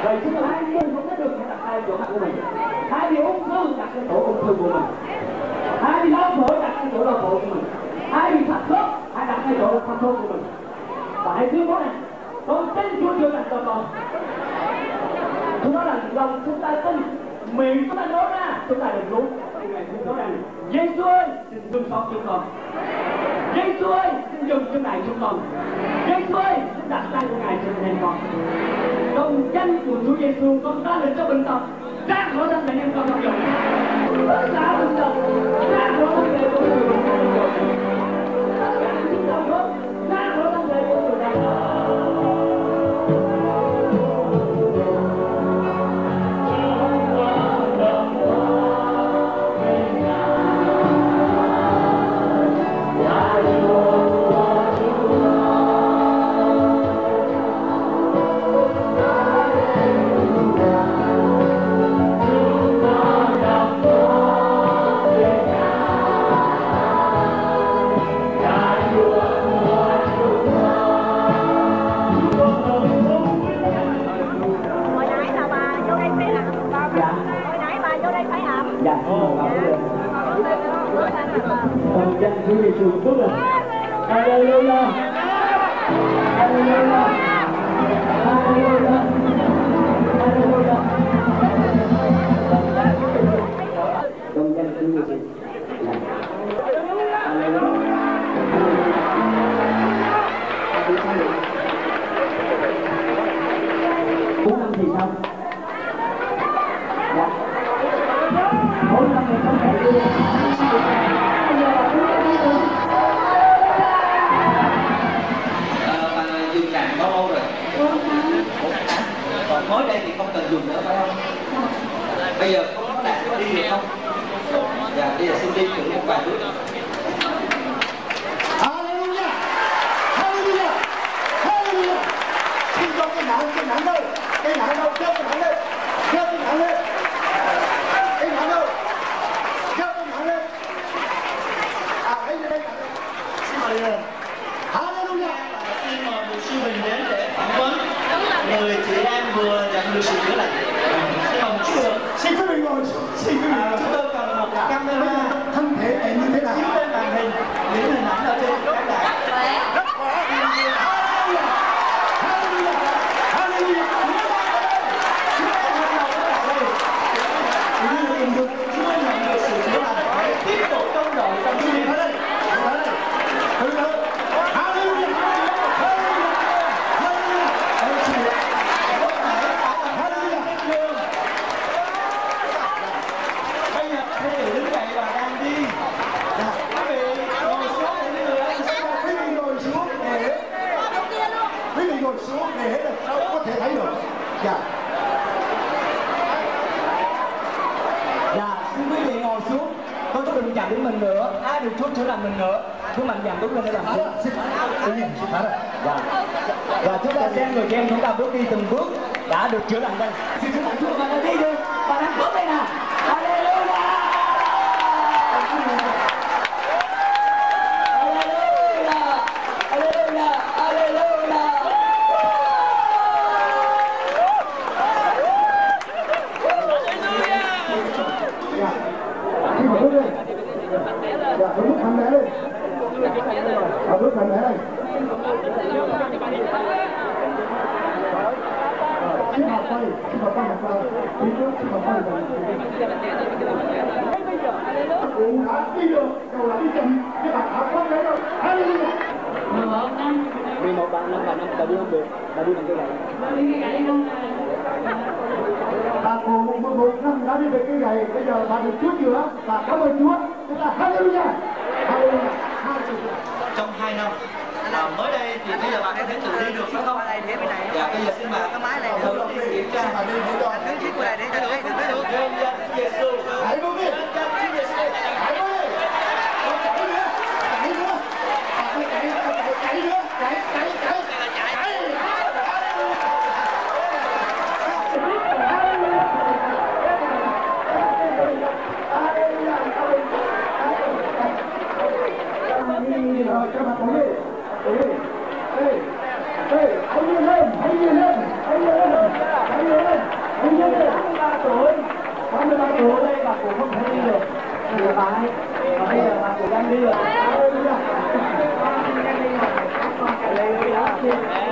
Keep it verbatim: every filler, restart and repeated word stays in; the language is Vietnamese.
Vậy chứ ai đi không có được hãy đặt tay chỗ mặt của mình. Ai bị ung thư đặt cái chỗ ung thư của mình. Ai bị đau phổi đặt cái chỗ đau phổi của mình. Ai bị thắt khớp hãy đặt cái chỗ thắt khớp của mình. Và hãy tuyên bố này, con tin Chúa chữa lành cho con. Chúng nói là lòng chúng ta tin, miệng chúng ta nói ra, chúng ta đừng nuốt. Ngài cũng nói rằng, Giê-xu ơi, xin thương xót chúng con. Giê-xu ơi, xin dùng chân này chúng con. Giê-xu ơi, xin đặt tay của Ngài trên thân con. Trong danh của Chúa Giê-xu, con ta lệnh cho bệnh tật ra khỏi thân thể em con trong dòng. Tất cả bệnh tật ra khỏi thân thể của người bệnh trong dòng. Tất cả những đau khớp ra khỏi thân thể của người đang Chúa Giê-xu bước lên. Hallelujah. Hallelujah. Hallelujah. Hallelujah. Trong danh Chúa Giê-xu. Bốn năm thì sao? Dạ. Bốn năm thì không thể được. Bao lâu rồi? Còn mới đây thì không cần dùng nữa phải không? Bây giờ không có đạt có đi được không? Dạ, bây giờ xin đi thử một vài bước. Hallelujah! Hallelujah! Hallelujah! Xin cho cái nặng, cái nặng đâu? Cái nặng đâu? Kéo cái nặng lên! Kéo cái nặng lên! Cái nặng đâu? Kéo cái nặng lên! À, lấy lên đây! Xin mời lên! Hallelujah! Xin mời một sư Bình đến để phỏng vấn người chị em vừa nhận được sự chữa lành. Xin mời một sư. Xin quý vị ngồi xuống. Xin quý vị. Chúng tôi cần một camera thân thể này như thế nào? chiếu lên màn hình những hình ảnh ở trên khán đài. Rất khỏe. Hallelujah! Hallelujah! Hallelujah! Chúa nhận được sự chữa lành. Hãy tiếp tục công độ trong Chúa. Ở đây. Ở đây. Từ từ. Hallelujah! Bây giờ quý vị đứng dậy và đang đi. Quý vị ngồi xuống để những người ấy sẽ Quý vị ngồi xuống để quý vị ngồi xuống để có thể thấy được. Dạ. Dạ, xin quý vị ngồi xuống. Tôi có đừng chạm đến mình nữa. Ai được Chúa chữa lành mình nữa. Chúa mạnh dạn bước lên để làm Xin xin phá rồi. Dạ. Và chúng ta xem người em chúng ta bước đi từng bước đã được chữa lành đây. Xin chúc mừng Chúa và đã đi được và đang bước đây nào. Hallelujah. Hallelujah. Hallelujah. Hallelujah. Dạ. Khi mà bước lên. Dạ, bước mạnh mẽ lên. À, bước mạnh mẽ lên. Khi học quay, khi học quay học quay, đi trước khi học quay rồi. Cụ đã đi được, cầu là đi chậm, cái bạn học quay đấy rồi. Hallelujah. mười một năm mười một bạn năm bạn năm bà đi không được, bà đi bằng cái gậy. Bà đi cái gậy không? Bà cụ mười một năm đã đi về cái gậy, bây giờ bà được Chúa chữa và cảm ơn Chúa. Chúng ta hallelujah. Hallelujah. Hallelujah. Trong hai năm. À, mới đây thì bây giờ bạn có thể tự đi được phải không? Dạ, bây giờ xin bà cái máy này thử đi kiểm tra. Bà đi thử cho. Đứng chiếc của này để cho thấy được thấy được. Trên danh Chúa Giê-xu. Hãy bước đi. Trên danh Chúa Giê-xu. Hãy bước đi. Con chạy nữa. Chạy nữa. Chạy, chạy, chạy nữa. Chạy, chạy, chạy. Chạy. Rồi, cho mặt đi. Đi. Đi. Ê, anh nhìn lên, anh nhìn lên, anh nhìn lên, anh nhìn lên, anh nhìn lên, sáu mươi ba tuổi, sáu mươi ba tuổi đây bà cụ không thể đi được, là phải, và bây giờ bà cụ đang đi rồi.